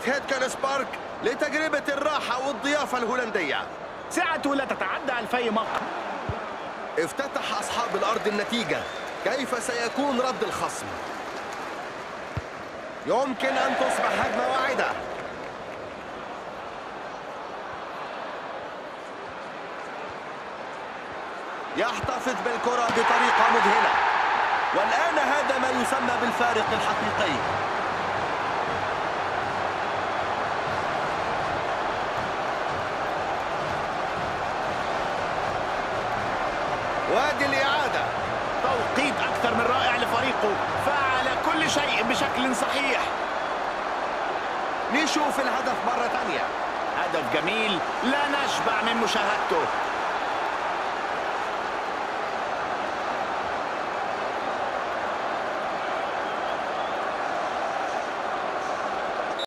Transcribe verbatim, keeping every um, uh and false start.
هيدكنس بارك لتجربة الراحة والضيافة الهولندية. سعته لا تتعدى ألفي مقر. افتتح أصحاب الأرض النتيجة. كيف سيكون رد الخصم؟ يمكن أن تصبح هجمة واعدة. يحتفظ بالكرة بطريقة مذهلة، والآن هذا ما يسمى بالفارق الحقيقي. وادي الإعادة. توقيت أكثر من رائع لفريقه، فعل كل شيء بشكل صحيح. نشوف الهدف مرة ثانية. هدف جميل لا نشبع من مشاهدته.